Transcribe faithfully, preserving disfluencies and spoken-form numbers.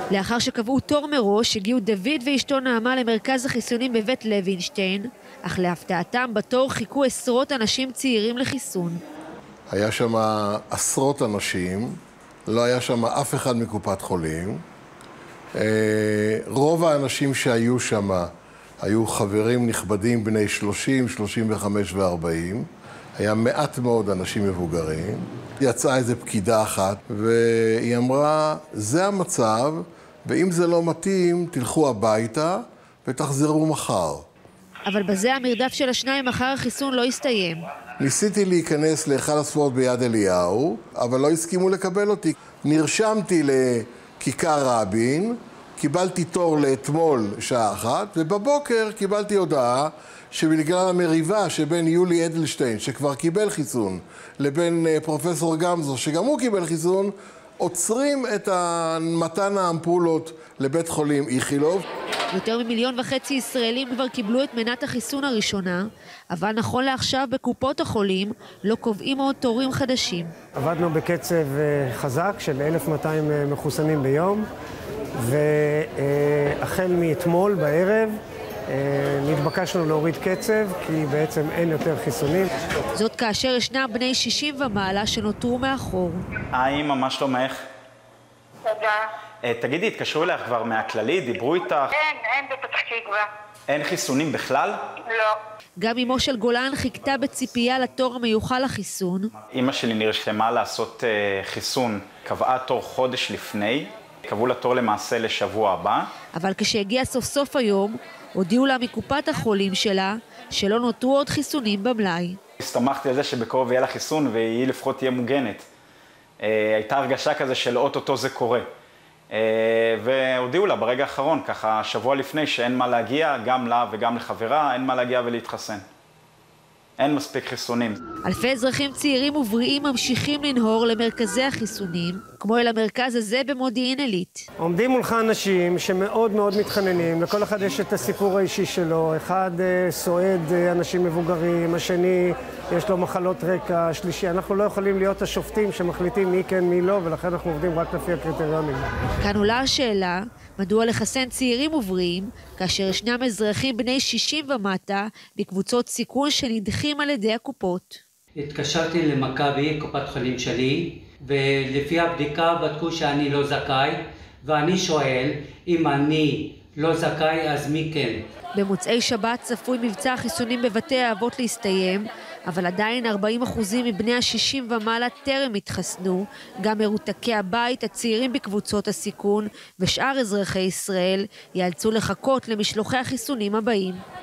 לאחר שקבעו תור מראש, הגיעו דוד ואשתו נעמה למרכז החיסונים בבית לוינשטיין, אך להפתעתם בתור חיכו עשרות אנשים צעירים לחיסון. היה שם עשרות אנשים, לא היה שם אף אחד מקופת חולים. רוב האנשים שהיו שם היו חברים נכבדים בני שלושים, שלושים וחמש ו-ארבעים. היה מעט מאוד אנשים מבוגרים. יצאה איזו פקידה אחת והיא אמרה, זה המצב, ואם זה לא מתאים, תלכו הביתה ותחזרו מחר. אבל בזה המרדף של השניים אחר החיסון לא הסתיים. ניסיתי להיכנס להיכל הספורט ביד אליהו, אבל לא הסכימו לקבל אותי. נרשמתי לכיכר רבין, קיבלתי תור לאתמול שעה אחת, ובבוקר קיבלתי הודעה שבגלל המריבה שבין יולי אדלשטיין, שכבר קיבל חיסון, לבין פרופסור גמזו, שגם הוא קיבל חיסון, עוצרים את מתן האמפולות לבית חולים איכילוב. יותר ממיליון וחצי ישראלים כבר קיבלו את מנת החיסון הראשונה, אבל נכון לעכשיו בקופות החולים לא קובעים עוד תורים חדשים. עבדנו בקצב חזק של אלף ומאתיים מחוסנים ביום, והחל מאתמול בערב נתבקשנו להוריד קצב, כי בעצם אין יותר חיסונים. זאת כאשר ישנם בני שישים ומעלה שנותרו מאחור. היי, ממש לא ממך. תודה. תגידי, התקשרו אליך כבר מהכללי, דיברו איתך? אין, אין בפתח תקווה. אין חיסונים בכלל? לא. גם אמו של גולן חיכתה בציפייה לתור המיוחל לחיסון. אמא שלי נרשמה לעשות uh, חיסון, קבעה תור חודש לפני, קבעו לה תור למעשה לשבוע הבא. אבל כשהגיע סוף סוף היום, הודיעו לה מקופת החולים שלה שלא נותרו עוד חיסונים במלאי. הסתמכתי על זה שבקרוב יהיה לה חיסון והיא לפחות תהיה מוגנת. Uh, הייתה הרגשה כזה של אוטוטו זה קורה. Uh, והודיעו לה ברגע האחרון, ככה שבוע לפני, שאין מה להגיע, גם לה וגם לחברה, אין מה להגיע ולהתחסן. אין מספיק חיסונים. אלפי אזרחים צעירים ובריאים ממשיכים לנהור למרכזי החיסונים, כמו אל המרכז הזה במודיעין עילית. עומדים מולך אנשים שמאוד מאוד מתחננים, לכל אחד יש את הסיפור האישי שלו, אחד סועד אנשים מבוגרים, השני יש לו מחלות רקע, השלישי, אנחנו לא יכולים להיות השופטים שמחליטים מי כן מי לא, ולכן אנחנו עובדים רק לפי הקריטריונים. כאן עולה השאלה, מדוע לחסן צעירים ובריאים, כאשר ישנם אזרחים בני שישים ומטה בקבוצות סיכון שנדחים על ידי הקופות? התקשרתי למכבי, קופת חולים שלי, ולפי הבדיקה בדקו שאני לא זכאי, ואני שואל, אם אני לא זכאי, אז מי כן? במוצאי שבת צפוי מבצע החיסונים בבתי האבות להסתיים, אבל עדיין ארבעים אחוזים מבני ה-שישים ומעלה טרם התחסנו, גם מרותקי הבית, הצעירים בקבוצות הסיכון ושאר אזרחי ישראל ייאלצו לחכות למשלוחי החיסונים הבאים.